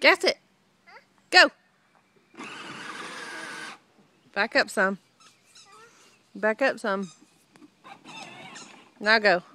Gas it. Go. Back up some. Back up some. Now go.